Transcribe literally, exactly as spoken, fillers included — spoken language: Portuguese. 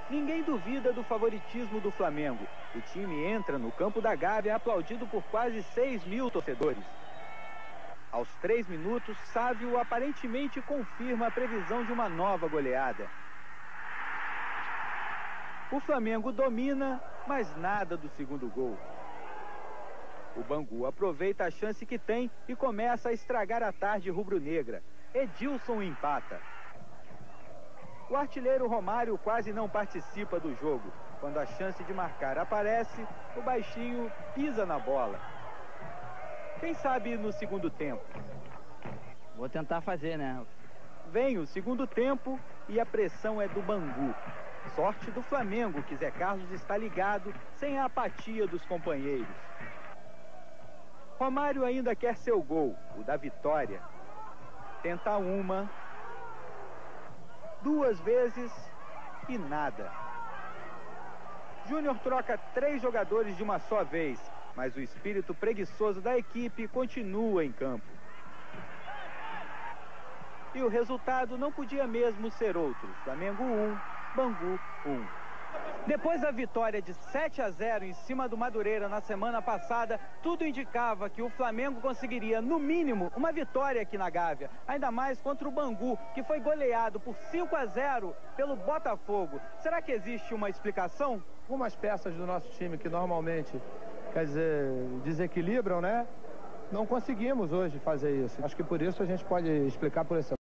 Ninguém duvida do favoritismo do Flamengo. O time entra no campo da Gávea aplaudido por quase seis mil torcedores. Aos três minutos, Sávio aparentemente confirma a previsão de uma nova goleada. O Flamengo domina, mas nada do segundo gol. O Bangu aproveita a chance que tem e começa a estragar a tarde rubro-negra. Edilson empata. O artilheiro Romário quase não participa do jogo. Quando a chance de marcar aparece, o baixinho pisa na bola. Quem sabe no segundo tempo? Vou tentar fazer, né? Vem o segundo tempo e a pressão é do Bangu. Sorte do Flamengo, que Zé Carlos está ligado, sem a apatia dos companheiros. Romário ainda quer seu gol, o da vitória. Tenta uma, duas vezes e nada. Júnior troca três jogadores de uma só vez, mas o espírito preguiçoso da equipe continua em campo. E o resultado não podia mesmo ser outro. Flamengo um, Bangu um. Depois da vitória de sete a zero em cima do Madureira na semana passada, tudo indicava que o Flamengo conseguiria, no mínimo, uma vitória aqui na Gávea. Ainda mais contra o Bangu, que foi goleado por cinco a zero pelo Botafogo. Será que existe uma explicação? Algumas peças do nosso time que normalmente, quer dizer, desequilibram, né? Não conseguimos hoje fazer isso. Acho que por isso a gente pode explicar por essa